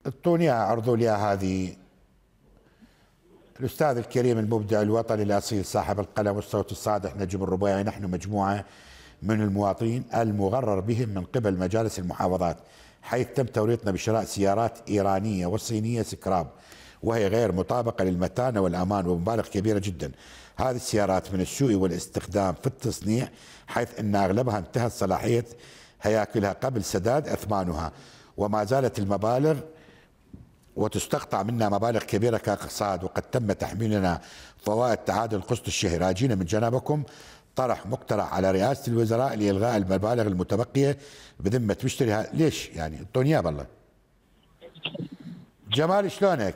اعطوني اياها، عرضوا لي اياها هذه. الأستاذ الكريم المبدع الوطني الأصيل صاحب القلم والصوت الصادح نجم الربيعي: نحن مجموعة من المواطنين المغرر بهم من قبل مجالس المحافظات، حيث تم توريطنا بشراء سيارات إيرانية والصينية سكراب، وهي غير مطابقة للمتانة والأمان ومبالغ كبيرة جدا. هذه السيارات من السوء والاستخدام في التصنيع، حيث أن أغلبها انتهت صلاحية هياكلها قبل سداد أثمانها، وما زالت المبالغ وتستقطع منا مبالغ كبيرة كاقتصاد. وقد تم تحميلنا فوائد تعادل القسط الشهري. راجينا من جنابكم طرح مقترح على رئاسة الوزراء لإلغاء المبالغ المتبقية بذمة مشتريها. ليش يعني؟ اعطوني اياه بالله. جمال شلونك؟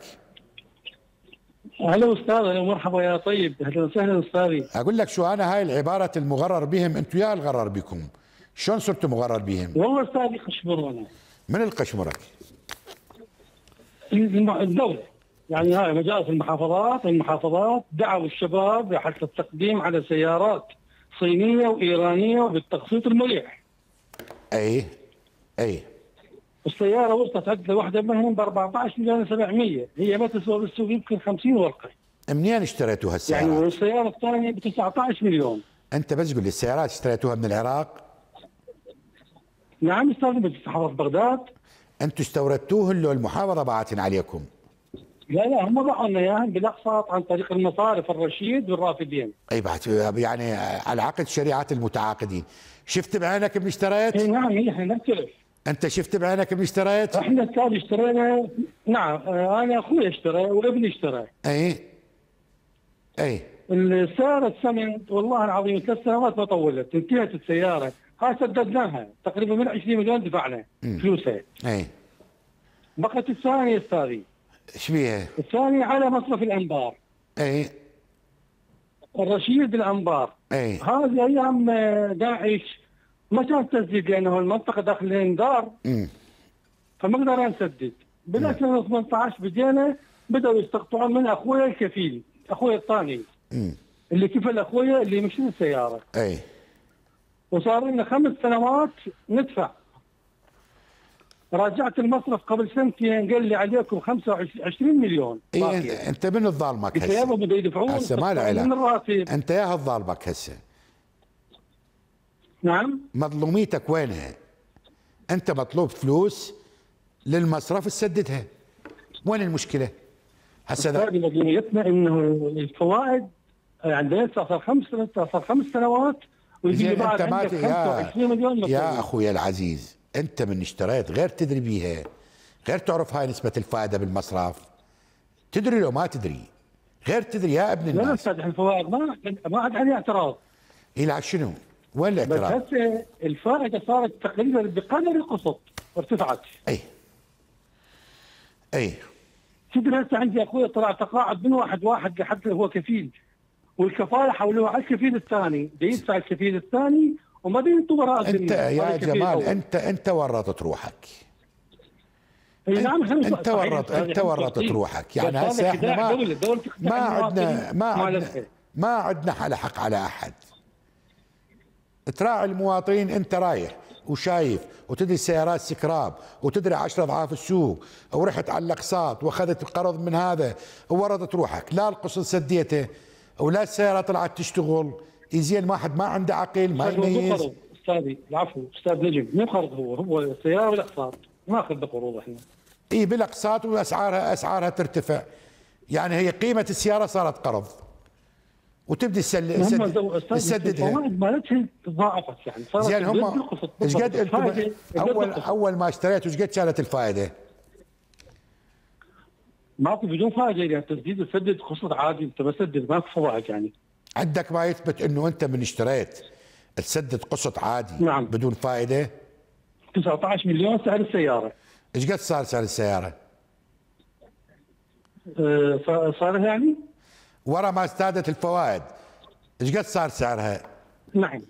هلا استاذ، اهلا مرحبا يا طيب، اهلا وسهلا استاذي. اقول لك شو، انا هاي العبارة المغرر بهم انتم يا الغرر بكم، شلون صرتوا مغرر بهم؟ والله استاذي قشمرونا. من القشمرك؟ الدولة، يعني هاي مجالس المحافظات دعوا الشباب حتى التقديم على سيارات صينية وإيرانية وبالتقسيط المريح. اي السيارة وصلت عندنا واحدة منهم ب 14,700,000، هي ما تسوى بالسوق يمكن 50 ورقة. منين اشتريتوا هالسيارات؟ يعني والسيارة الثانية ب 19 مليون. انت بس قول لي السيارات اشتريتوها من العراق؟ نعم استاذ، محافظة بغداد. انتم استوردتوهن لو المحافظة باعتن عليكم؟ لا هم باعوا لنا اياهم بالاقساط عن طريق المصارف الرشيد والرافدين. اي بعد يعني على عقد شريعة المتعاقدين. شفت بعينك من اشتريت؟ اي نعم، هي احنا نختلف. انت شفت بعينك من اشتريت؟ احنا استاذ اشترينا. نعم انا اخوي اشترى وابني اشترى. اي السيارة الثمن والله العظيم 3 سنوات ما طولت، انتهت السيارة، هاي سددناها تقريبا من 20 مليون دفعنا فلوسها. بقت الثانية استاذي. ايش بيها؟ الثانية على مصرف الانبار. الرشيد الانبار. هذه ايام داعش ما كان تسديد لانه المنطقة داخل الانذار. فما قدرنا نسدد. بال 2018 بدأوا يستقطعون من اخويا الكفيل، اخويا الثاني. اللي كفل اخويا اللي مشي السيارة. وصار لنا 5 سنوات ندفع. راجعت المصرف قبل سنتين قال لي عليكم 25 مليون. انت من الظالمك هسه؟ بده يدفعون هسه ما له علاقة من الراتب. انت يا الظالمك هسه. نعم. مظلوميتك وينها؟ انت مطلوب فلوس للمصرف تسددها، وين المشكلة؟ هسه مظلوميتنا انه الفوائد عندنا صار 5 سنوات ويجي لي بعد عندك 25 مليون مطلوب. يا اخوي العزيز، انت من اشتريت غير تدري بيها، غير تعرف هاي نسبة الفائدة بالمصرف، تدري لو ما تدري، غير تدري يا ابن الناس. لا استاذ، الفوائد ما عاد عليها اعتراض. لا شنو؟ وين الاعتراض؟ بس هسه الفائدة صارت تقريبا بقدر القسط ارتفعت. تدري هسه عندي اخوي طلع تقاعد من واحد لحد هو كفيل، والكفاله حولوها على الكفيل الثاني، يدفع الكفيل الثاني وما بينطوا وراء. انت يا جمال انت ورطت روحك. نعم انت ورطت روحك. يعني هسه احنا ما عندنا حق على احد. تراعي المواطنين. انت رايح وشايف وتدري سيارات سكراب وتدري 10 اضعاف السوق، ورحت على الاقساط واخذت قرض من هذا وورطت روحك. لا القسط سديته ولا السياره طلعت تشتغل. زين واحد ما عنده عقل ما يميز. استاذي العفو استاذ نجم، مو قرض، هو السياره بالاقساط، ما اخذ بقروض احنا. بالاقساط واسعارها ترتفع. يعني هي قيمه السياره صارت قرض وتبدي تسددها. الفوائد مالتها تضاعفت يعني صارت. زين هم ايش قد انتم اول ما اشتريتوا ايش قد كانت الفائده؟ ماكو بدون فائده، يعني تسديد تسدد قسط عادي، انت بسدد ماكو فوائد. يعني عندك ما يثبت انه انت من اشتريت تسدد قسط عادي؟ نعم. بدون فائده. 19 مليون سعر السياره. ايش قد صار سعر السياره؟ صار يعني ورا ما ازدادت الفوائد ايش قد صار سعرها؟ نعم.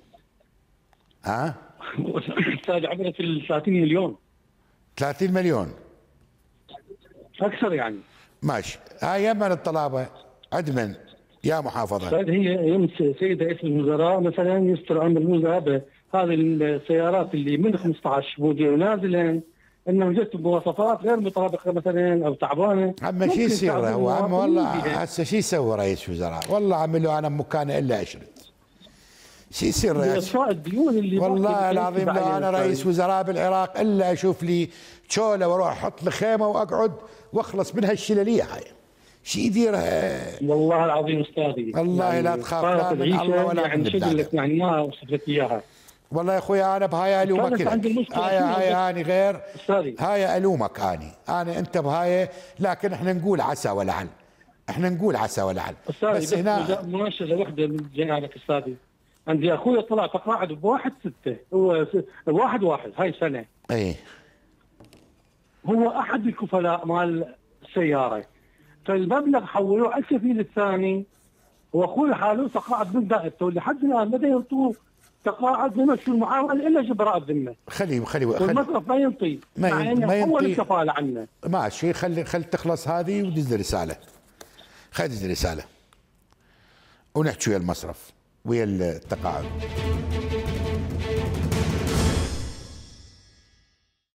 استاذ عبرت ال 30 مليون. 30 مليون اكثر يعني. ماشي. هاي يمن الطلابه عند من يا محافظه؟ استاذ هي يم سيده رئيس الوزراء مثلا يستر امر الوزراء هذه السيارات اللي من 15 موديل ونازلا انه وجدت مواصفات غير مطابقه مثلا او تعبانه. عم شو يصير هو عم والله هسه شو يسوي رئيس وزراء؟ والله عمل له انا مكانه الا اشرد. شو يصير رئيس؟ الديون اللي والله العظيم لو انا رئيس وزراء بالعراق الا اشوف لي شوله واروح احط لي خيمه واقعد واخلص من هالشلاليه هاي. شو يديرها؟ والله العظيم استاذي والله يعني لا تخاف لا من الله ولا من البلاد. يعني ما اوصف لك اياها. والله يا اخوي انا بهاي الومك لك. هاي اني غير أستاذي. هاي الومك انا انت بهاي، لكن احنا نقول عسى ولعل. احنا نقول عسى ولعل. بس هنا مناشده وحده من جنابك استاذي. عندي اخوي طلع تقاعد ب1/6 هو 1/1 هاي سنه. ايه هو احد الكفلاء مال السياره، فالمبلغ حولوه على الكفيل الثاني، واخوي حاله تقاعد من دائرته لحد الان ما ينطوه تقاعد بمشي المعامله الا جبراء الذمه. خليه والمصرف ما ينطي ما ينطي اول الكفاله عنه. ماشي خلي تخلص هذه ودز رساله. خلي دز رساله ونحكي ويا المصرف ويا التقاعد.